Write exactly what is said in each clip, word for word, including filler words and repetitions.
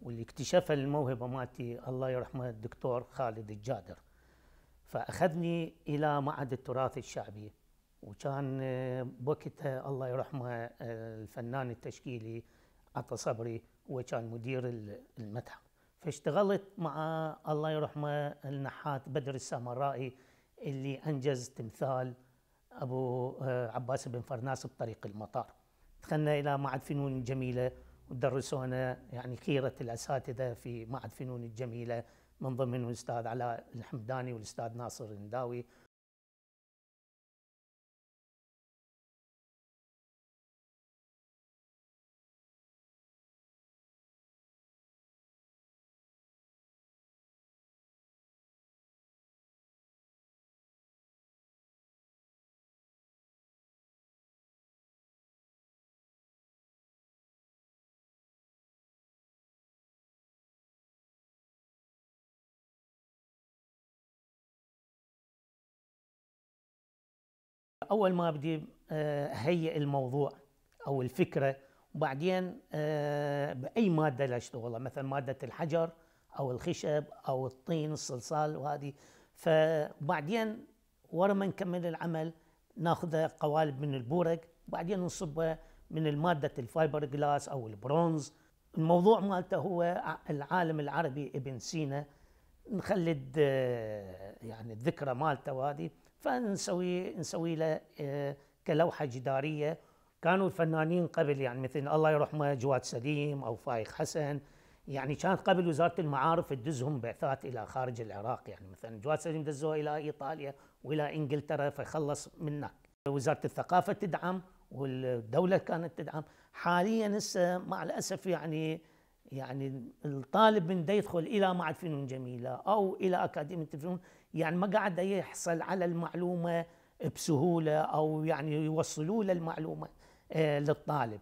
واللي اكتشف الموهبة مالتي الله يرحمه الدكتور خالد الجادر. فأخذني إلى معهد التراث الشعبي، وكان بوقتها الله يرحمه الفنان التشكيلي عطا صبري هو كان مدير المتحف. فاشتغلت مع الله يرحمه النحات بدر السامرائي اللي أنجز تمثال أبو عباس بن فرناس بطريق المطار. دخلنا إلى معهد فنون الجميلة ودرسونا يعني خيرة الأساتذة في معهد فنون الجميلة، من ضمنهم الأستاذ علاء الحمداني والأستاذ ناصر النداوي. أول ما بدي أهيئ الموضوع أو الفكرة، وبعدين بأي مادة لا أشتغلها، مثلا مادة الحجر أو الخشب أو الطين الصلصال وهذه. فبعدين ورا ما نكمل العمل ناخذ قوالب من البورق، وبعدين نصبها من المادة الفايبر جلاس أو البرونز. الموضوع مالته هو العالم العربي ابن سينا، نخلد يعني الذكرى مالته وهذه، فنسوي نسوي له كلوحة جدارية. كانوا الفنانين قبل يعني مثل الله يرحمه جواد سليم أو فايق حسن، يعني كانت قبل وزارة المعارف تدزهم بعثات إلى خارج العراق، يعني مثلا جواد سليم دزوه إلى إيطاليا وإلى إنجلترا فيخلص منك. وزارة الثقافة تدعم والدولة كانت تدعم. حاليا هسه مع الأسف يعني يعني الطالب من دا يدخل إلى معهد فنون جميلة أو إلى أكاديمية الفنون يعني ما قاعد يحصل على المعلومة بسهولة، أو يعني يوصلوا له المعلومة للطالب.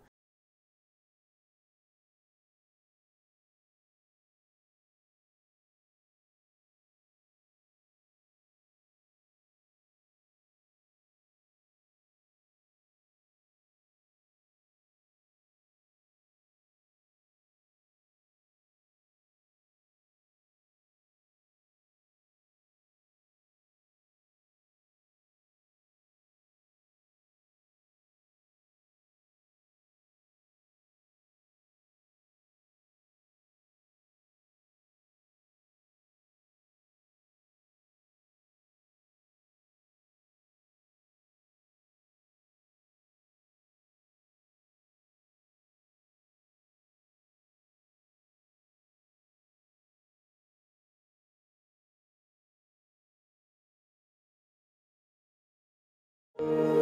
you